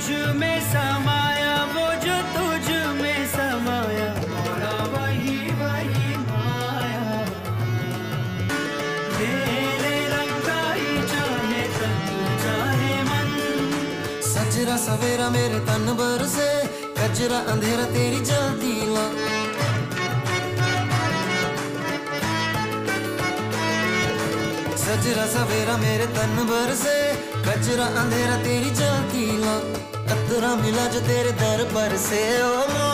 तुझ में समाया, वो जो तुझ में समाया, मोरा वही वही माया। तेरे रंगाई चाहे तन चाहे मन, सजरा सवेरा मेरे तन बरसे, कजरा अंधेरा तेरी जल्दी ला। सजरा सवेरा मेरे तन बरसे, कजरा अंधेरा तेरी जल्दी ला। कतरा मिला जो तेरे दर पर से, ओ